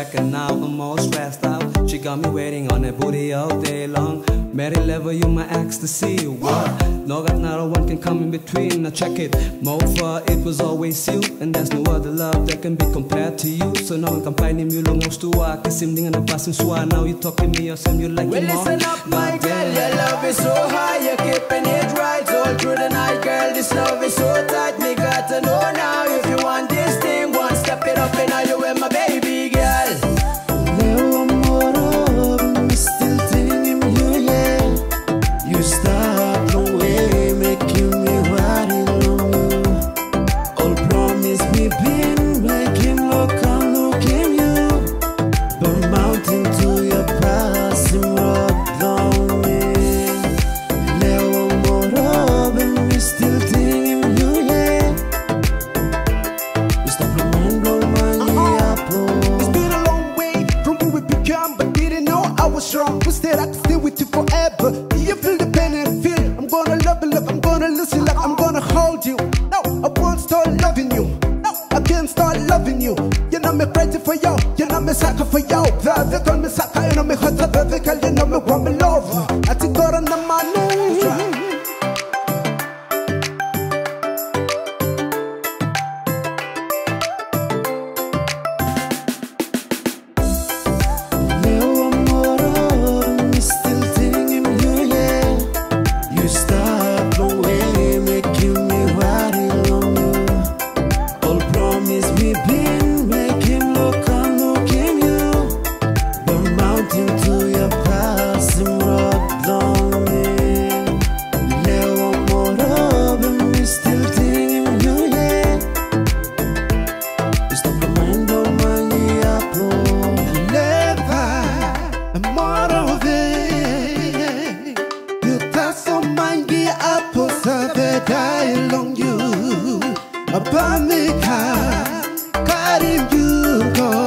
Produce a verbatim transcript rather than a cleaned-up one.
back and now I'm all stressed out. She got me waiting on that booty all day long. Mary level, you my ecstasy. What? No, got not a one can come in between. Now check it, Mofa, it was always you, and there's no other love that can be compared to you. So now I'm complaining you long to walk. Kisim ding and I'm passing swa. Now you talking me or some you like well, it more. Listen up, my girl, your love is so high, you're keeping it right all through the night, girl. This love is so tight, me got to know now if you want this thing. One step it up and now you with my baby girl. Leo amor, I'm still thinking you, yeah. You stop the way, making me riding on you. All promise me been making look, I'm looking you. But mountain to your passing rock down me. Leo amor, I'm still thinking you, yeah. You stop the mind, blow my apple. It's been a long way from who we become, but didn't know I was strong. Instead, I could stay with you forever. Do you feel the pain and feel? I'm gonna love you, love. I'm gonna lose you, love. I'm gonna hold you. No, I won't start loving you. No, I can't start loving you. You know me crazy for you. You know me sucker for you. They call me sucker, you know me hot. They call you know me want me love. I think God on the man. Leo amor, I'm still thinking you, yeah. You stop the way, making me riding on you. All promise me been making look, I'm looking you. The mountain to your passing rock down me. Leo amor, I'm still thinking you, yeah. You stop the mind of my apple. Amor ve, you touch on my gear apple, so that I long you. Abamika, carrying you go.